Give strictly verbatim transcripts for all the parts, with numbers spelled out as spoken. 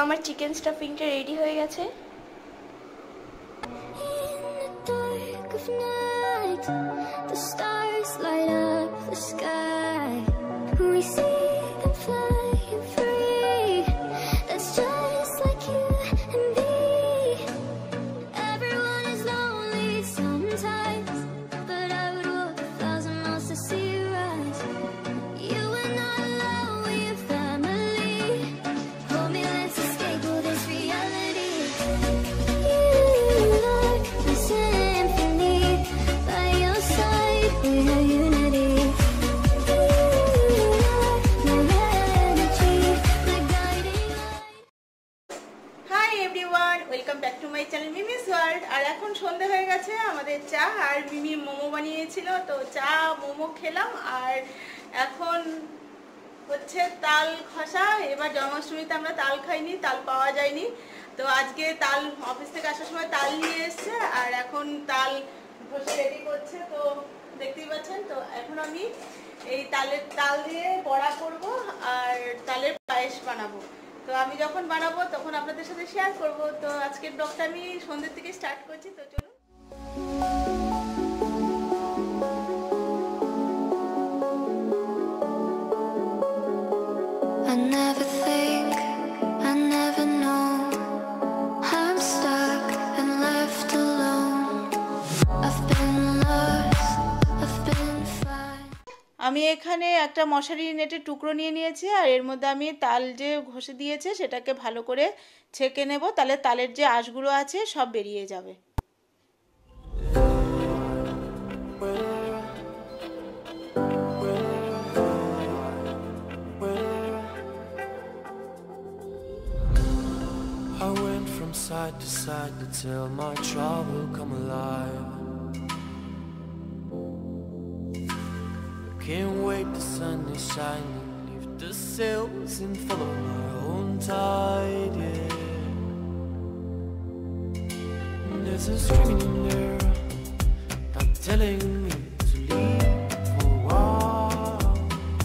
আমার chicken স্টাফিংটা ready হয়ে গেছে। Welcome back to my channel Mimi's world. আর এখন সন্ধ্যা হয়ে গেছে, আমাদের চা আর মিমি মোমো বানিয়েছিল, তো চা মোমো খেলাম। আর এখন হচ্ছে তাল খসা। এবার জন্মাষ্টমীতে আমরা তাল খাইনি, তাল পাওয়া যায়নি, তো আজকে তাল অফিস থেকে আসার সময় তাল নিয়ে এসছে আর এখন তাল ঘষে রেডি করছে, তো দেখতেই পাচ্ছেন। তো এখন আমি এই তালের তাল দিয়ে বড়া করব আর তালের পায়েস বানাবো। তো আমি যখন বানাবো তখন আপনাদের সাথে শেয়ার করব। তো আজকের ব্লগটা আমি সন্ধ্যের থেকে স্টার্ট করছি, তো চলুন। আমি এখানে একটা মশারি নেটের টুকরো নিয়ে নিয়েছি আর এর মধ্যে আমি তাল যে ঘষে দিয়েছে সেটাকে ভালো করে ছেঁকে নেব, তাহলে তালের যে আঁশগুলো আছে সব বেরিয়ে যাবে। I went from side to side to tell my trouble come alive. Can't wait, the sun is shining, lift the sails and follow my own tide, yeah. And there's a screaming in there, not telling me to leave for a while.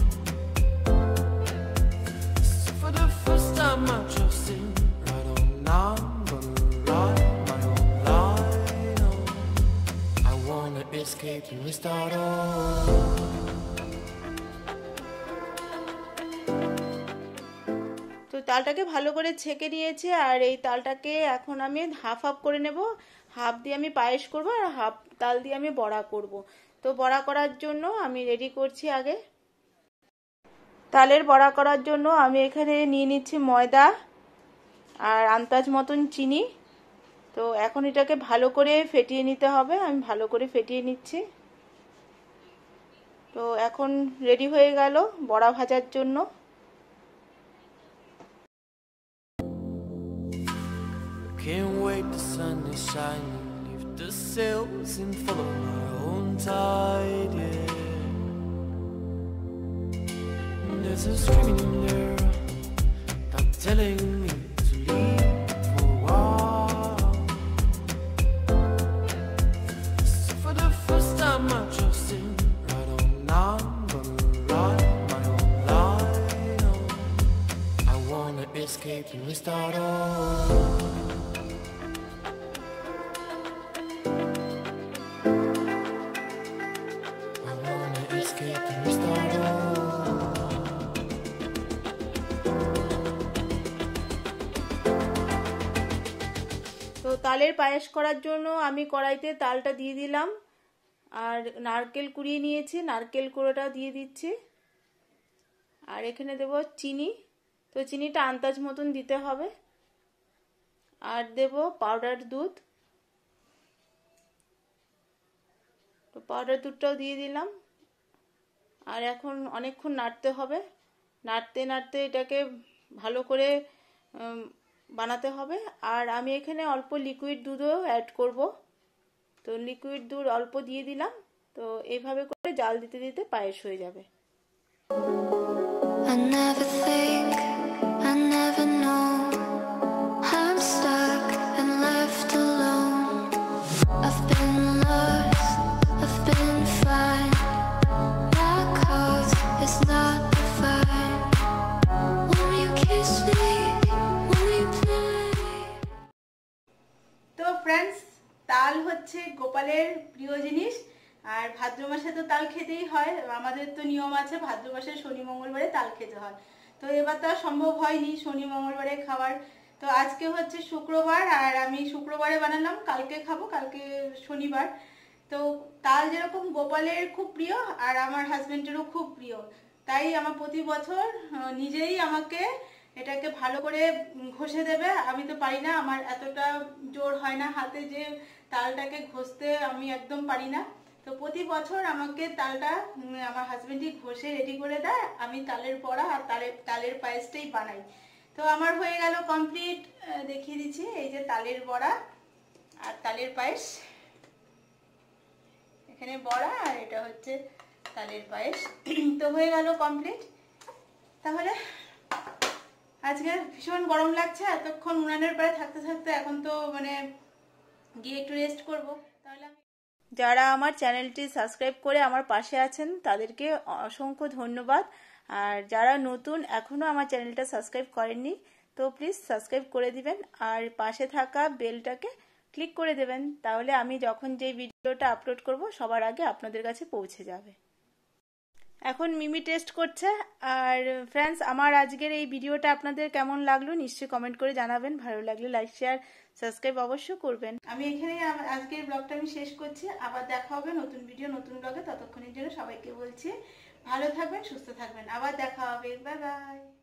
So for the first time I trusted, right on now I'm gonna ride my own line on. I wanna escape and restart all. তো তালটাকে ভালো করে ছেঁকে নিয়েছে আর এই তালটাকে এখন আমি half half করে নেব। হাফ দিয়ে আমি পায়েস করব আর হাফ তাল দিয়ে আমি বড়া করব। তো বড়া করার জন্য আমি রেডি করছি। আগে তালের বড়া করার জন্য আমি এখানে নিয়ে নিচ্ছি ময়দা আর আন্দাজ মতন চিনি। তো এখন এটাকে ভালো করে ফেটিয়ে নিতে হবে, আমি ভালো করে ফেটিয়ে নিচ্ছি। তো এখন রেডি হয়ে গেল বড়া ভাজার জন্য। Can't wait, the sun is shining, lift the sails and follow my own tide, yeah. And there's a screaming in there, not telling me to leave for a while. So for the first time I trusted, right on now I'm gonna ride my own line on. I wanna escape and restart all. তো তালের পায়েস করার জন্য আমি কড়াইতে তালটা দিয়ে দিলাম আর নারকেল কুড়িয়ে নিয়েছি, নারকেল কুড়োটা দিয়ে দিচ্ছি। আর এখানে দেব চিনি, তো চিনিটা আন্দাজ মতন দিতে হবে। আর দেব পাউডার দুধ, তো পাউডার দুধটাও দিয়ে দিলাম। আর এখন অনেকক্ষণ নাড়তে হবে, নাড়তে নাড়তে এটাকে ভালো করে বানাতে হবে। আর আমি এখানে অল্প লিকুইড দুধও অ্যাড করব, তো লিকুইড দুধ অল্প দিয়ে দিলাম। তো এইভাবে করে জাল দিতে দিতে পায়েস হয়ে যাবে। I never think, I never know, I'm stuck and left alone. I've been lost, I've been fine. That cause is not defined. Won't you kiss me? Won't you হচ্ছে গোপালের প্রিয় জিনিস, আর ভাদ্র মাসে তো তাল খেতেই হয়। আমাদের তো নিয়ম আছে ভাদ্র মাসে শনি মঙ্গলবারে তাল খেতে হয়। তো এবার তো আর সম্ভব হয়নি শনি মঙ্গলবারে খাওয়ার। তো আজকে হচ্ছে শুক্রবার আর আমি শুক্রবারে বানালাম, কালকে খাবো, কালকে শনিবার। তো তাল যেরকম গোপালের খুব প্রিয় আর আমার হাজবেন্ডেরও খুব প্রিয়, তাই আমার প্রতি বছর নিজেই আমাকে এটাকে ভালো করে ঘষে দেবে। আমি তো পারি না, আমার এতটা জোর হয় না হাতে যে তালটাকে ঘষতে আমি একদম পারি না। তো প্রতি বছর আমাকে তালটা আমার হাজবেন্ডই ঘষে রেডি করে দেয়, আমি তালের বড়া আর তালের তালের পায়েসটাই বানাই। তো আমার হয়ে গেল কমপ্লিট, দেখিয়ে দিচ্ছি। এই যে তালের বড়া আর তালের পায়েস, এখানে বড়া আর এটা হচ্ছে তালের পায়েস। তো হয়ে গেল কমপ্লিট। তাহলে আজকে ভীষণ গরম লাগছে, এতক্ষণ উনানের পাড়ে থাকতে থাকতে এখন তো মানে গিয়ে একটু রেস্ট করব। তাহলে আমি যারা আমার চ্যানেলটি সাবস্ক্রাইব করে আমার পাশে আছেন তাদেরকে অসংখ্য ধন্যবাদ। আর যারা নতুন এখনও আমার চ্যানেলটা সাবস্ক্রাইব করেননি তো প্লিজ সাবস্ক্রাইব করে দিবেন আর পাশে থাকা বেলটাকে ক্লিক করে দেবেন, তাহলে আমি যখন যে ভিডিওটা আপলোড করব সবার আগে আপনাদের কাছে পৌঁছে যাবে। এখন মিমি টেস্ট করছে। আর ফ্রেন্ডস, আমার আজকের এই ভিডিওটা আপনাদের কেমন লাগলো নিশ্চয়ই কমেন্ট করে জানাবেন। ভালো লাগলে লাইক শেয়ার সাবস্ক্রাইব অবশ্যই করবেন। আমি এখানে আজকের ব্লগটা আমি শেষ করছি, আবার দেখা হবে নতুন ভিডিও নতুন ব্লগে। ততক্ষণের জন্য সবাইকে বলছি ভালো থাকবেন, সুস্থ থাকবেন, আবার দেখা হবে, বাই বাই।